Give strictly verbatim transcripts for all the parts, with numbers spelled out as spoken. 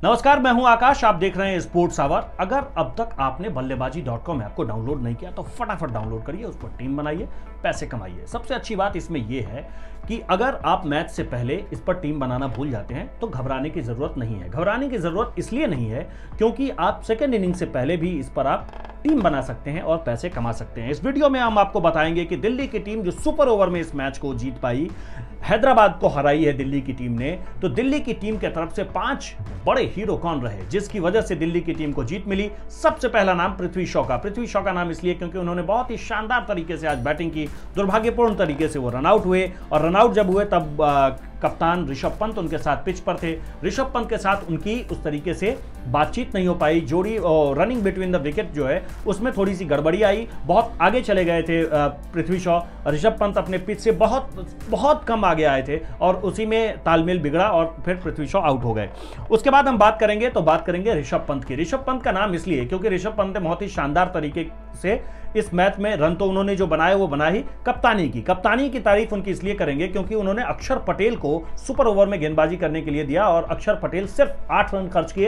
नमस्कार, मैं हूं आकाश। आप देख रहे हैं स्पोर्ट्स आवर। अगर अब तक आपने बल्लेबाजी डॉट कॉम ऐप को डाउनलोड नहीं किया तो फटाफट डाउनलोड करिए, उस पर टीम बनाइए, पैसे कमाइए। सबसे अच्छी बात इसमें यह है कि अगर आप मैच से पहले इस पर टीम बनाना भूल जाते हैं तो घबराने की जरूरत नहीं है। घबराने की जरूरत इसलिए नहीं है क्योंकि आप सेकेंड इनिंग से पहले भी इस पर आप टीम बना सकते हैं और पैसे कमा सकते हैं। इस वीडियो में हम आपको बताएंगे कि दिल्ली की टीम जो सुपर ओवर में इस मैच को जीत पाई, हैदराबाद को हराई है दिल्ली की टीम ने, तो दिल्ली की टीम के तरफ से पांच बड़े हीरो कौन रहे जिसकी वजह से दिल्ली की टीम को जीत मिली। सबसे पहला नाम पृथ्वी शॉ का। पृथ्वी शॉ का नाम इसलिए क्योंकि उन्होंने बहुत ही शानदार तरीके से आज बैटिंग की। दुर्भाग्यपूर्ण तरीके से वो रनआउट हुए और रनआउट जब हुए तब आ, कप्तान ऋषभ पंत उनके साथ पिच पर थे। ऋषभ पंत के साथ उनकी उस तरीके से बातचीत नहीं हो पाई। जोड़ी रनिंग बिटवीन द विकेट जो है उसमें थोड़ी सी गड़बड़ी आई। बहुत आगे चले गए थे पृथ्वी शॉ। ऋषभ पंत अपने पिच से बहुत बहुत कम आगे आए थे और उसी में तालमेल बिगड़ा और फिर पृथ्वी शॉ आउट हो गए। उसके बाद हम बात करेंगे तो बात करेंगे ऋषभ पंत की। ऋषभ पंत का नाम इसलिए क्योंकि ऋषभ पंत ने बहुत ही शानदार तरीके से इस मैच में रन तो उन्होंने जो बनाए वो बना ही कप्तानी की। कप्तानी की तारीफ उनकी इसलिए करेंगे क्योंकि उन्होंने अक्षर पटेल को सुपर ओवर में गेंदबाजी करने के लिए दिया और अक्षर पटेल सिर्फ आठ रन खर्च किए।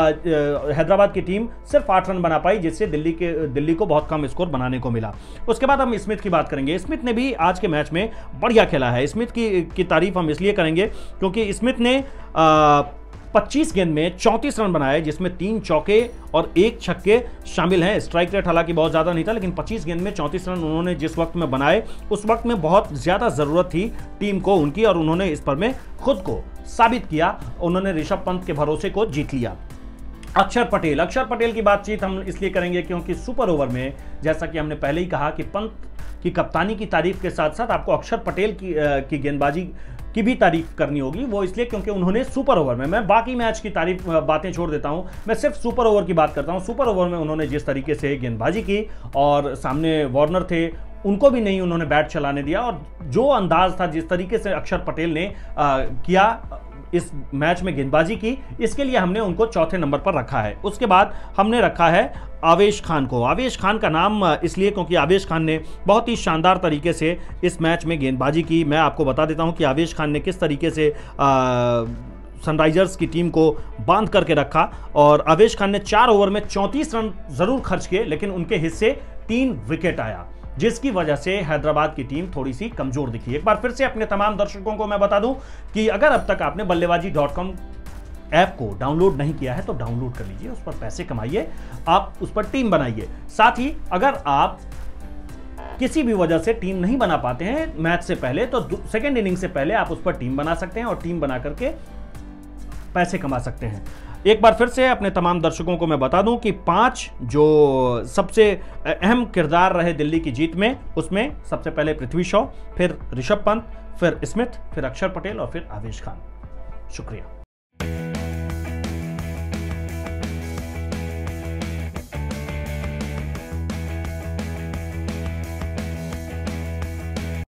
हैदराबाद की टीम सिर्फ आठ रन बना पाई जिससे दिल्ली के दिल्ली को बहुत कम स्कोर बनाने को मिला। उसके बाद हम स्मिथ की बात करेंगे। स्मिथ ने भी आज के मैच में बढ़िया खेला है। स्मिथ की, की तारीफ हम इसलिए करेंगे क्योंकि स्मिथ ने आ, पच्चीस गेंद में चौंतीस रन बनाए जिसमें तीन चौके और एक छक्के शामिल हैं। स्ट्राइक रेट हालांकि बहुत ज़्यादा नहीं था लेकिन पच्चीस गेंद में चौंतीस रन उन्होंने जिस वक्त में बनाए उस वक्त में बहुत ज़्यादा ज़रूरत थी टीम को उनकी और उन्होंने इस पर में खुद को साबित किया। उन्होंने ऋषभ पंत के भरोसे को जीत लिया। अक्षर पटेल अक्षर पटेल की बातचीत हम इसलिए करेंगे क्योंकि सुपर ओवर में जैसा कि हमने पहले ही कहा कि पंत की कप्तानी की तारीफ के साथ साथ आपको अक्षर पटेल की, की गेंदबाजी की भी तारीफ करनी होगी। वो इसलिए क्योंकि उन्होंने सुपर ओवर में, मैं बाकी मैच की तारीफ बातें छोड़ देता हूं, मैं सिर्फ सुपर ओवर की बात करता हूं। सुपर ओवर में उन्होंने जिस तरीके से गेंदबाजी की और सामने वार्नर थे उनको भी नहीं उन्होंने बैट चलाने दिया और जो अंदाज था जिस तरीके से अक्षर पटेल ने आ, किया इस मैच में गेंदबाजी की, इसके लिए हमने उनको चौथे नंबर पर रखा है। उसके बाद हमने रखा है आवेश खान को। आवेश खान का नाम इसलिए क्योंकि आवेश खान ने बहुत ही शानदार तरीके से इस मैच में गेंदबाजी की। मैं आपको बता देता हूं कि आवेश खान ने किस तरीके से सनराइजर्स की टीम को बांध करके रखा और आवेश खान ने चार ओवर में चौंतीस रन जरूर खर्च किए लेकिन उनके हिस्से तीन विकेट आया जिसकी वजह से हैदराबाद की टीम थोड़ी सी कमजोर दिखी। एक बार फिर से अपने तमाम दर्शकों को मैं बता दूं कि अगर अब तक आपने बल्लेबाजी डॉट कॉम ऐप को डाउनलोड नहीं किया है तो डाउनलोड कर लीजिए, उस पर पैसे कमाइए, आप उस पर टीम बनाइए। साथ ही अगर आप किसी भी वजह से टीम नहीं बना पाते हैं मैच से पहले तो सेकेंड इनिंग से पहले आप उस पर टीम बना सकते हैं और टीम बना करके पैसे कमा सकते हैं। एक बार फिर से अपने तमाम दर्शकों को मैं बता दूं कि पांच जो सबसे अहम किरदार रहे दिल्ली की जीत में, उसमें सबसे पहले पृथ्वी शॉ, फिर ऋषभ पंत, फिर स्मिथ, फिर अक्षर पटेल और फिर आवेश खान। शुक्रिया।